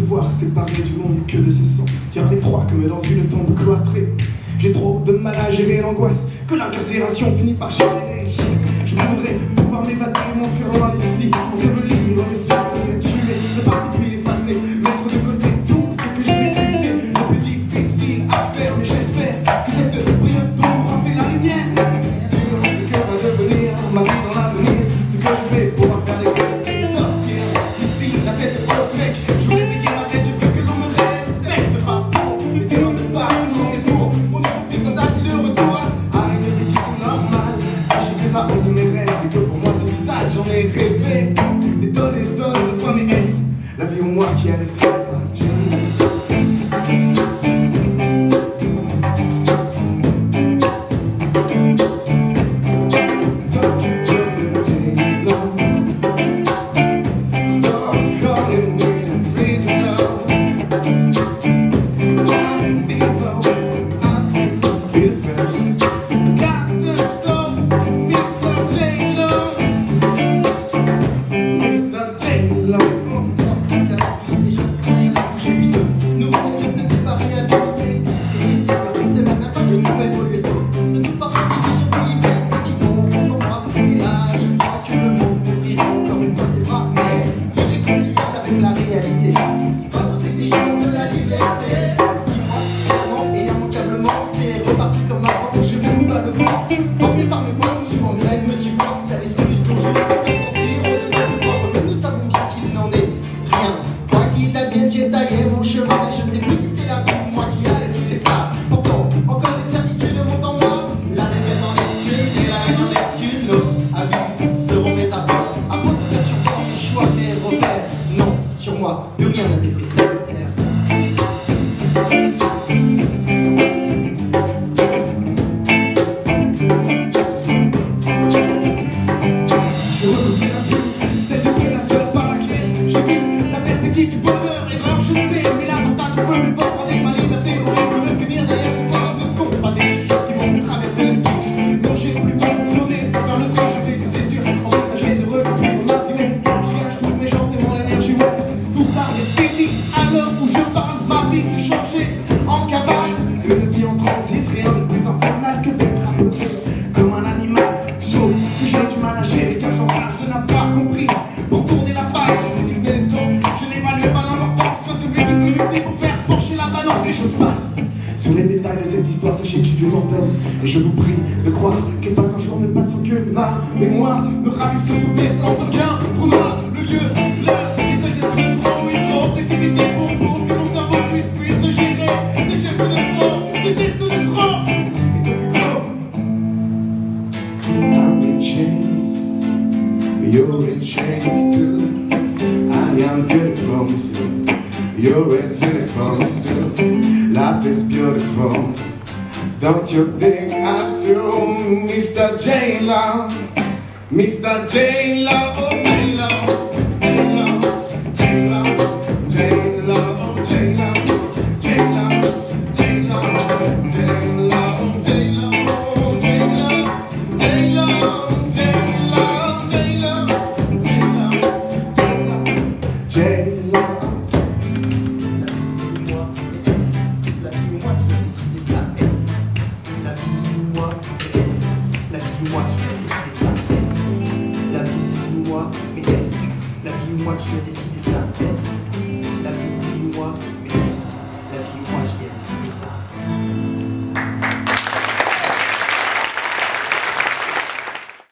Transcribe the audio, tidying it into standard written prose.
voir séparer du monde que de ses sangs. Tiens les trois comme dans une tombe cloîtrée. J'ai trop de mal à gérer l'angoisse que l'incarcération finit par générer. Je voudrais pouvoir m'évader, m'enfuir loin d'ici, ensevelir mes souvenirs, tuer, ne pas y puis l'effacer, mettre de côté tout ce que j'ai vécu. C'est le plus difficile à faire, mais j'espère que cette brillante ombre a fait la lumière sur ce que va devenir ma vie dans l'avenir. Ce que je vais pouvoir faire d'économiser, sortir d'ici la tête haute, mec. Je voudrais payer ma tête, je veux que l'on me respecte. C'est pas pour les erreurs de parcours, mais pour mon public tentative de retour à une vie dite normale. Sachez que ça hante mes rêves et que pour moi c'est vital, j'en ai rêvé des tonnes et tonnes de fois, mais est-ce la vie ou moi qui a laissé ça? Porté par mes boîtes qui m'engrainent, me suffoque, c'est l'excuse dont je peux ressentir au-delà du corps, mais nous savons bien qu'il n'en est rien. Quoi qu'il advienne, j'ai taillé mon chemin et je ne sais plus si c'est la vie ou moi qui a décidé ça. Pourtant, encore des certitudes montent en moi, la défaite en est une et la haine en est une autre. À vie seront mes apports, apôtres perturbant mes choix, mes repères. Non, sur moi, plus rien n'a d'effet sanitaire. Du bonheur, erreur, je sais, mais la tentation veut me voir prendre ma liberté au risque de finir derrière ces portes. Ne sont pas des choses qui vont traverser l'esprit. Non, j'ai plus pu fonctionner sans faire le train, je vais plus, c'est sûr, envisager de reconstruire ma vie, mais je gâche toutes mes chances et mon énergie, ouais. Tout ça est fini, à l'heure où je parle, ma vie s'est changée en cavale. Une vie en transit, rien de plus infernal que d'être appelé comme un animal, chose que j'ai du mal à gérer car j'en rage de n'avoir compris. Pour tourner la page de ce business, je n'évalue pas l'importance que celui qui peut lutter pour faire pencher la balance. Mais je passe sur les détails de cette histoire, sachez qu'il y a mort d'homme. Et je vous prie de croire que pas un jour ne passe sans que ma mémoire me ravive ce souvenir sans aucun trou noir. Le lieu, l'heure, et ce geste de trop et trop précipité pour que mon cerveau puisse gérer ces gestes de trop, ces gestes de trop. Et ce fut clos. I'm in chains, you're in chains too. I am beautiful too. You're as beautiful still. Life is beautiful. Don't you think I do, Mr. J-Lo? Mr. J-Lo, oh J-Lo, J-Lo, J-Lo, J-Lo, oh J-Lo, J-Lo, J-Lo, J-Lo, oh J-Lo, oh J-Lo, J-Lo, J-Lo, J-Lo, J-Lo, J-Lo, J-Lo. La vie, moi, mais est-ce la vie ou moi qui a décidé ça?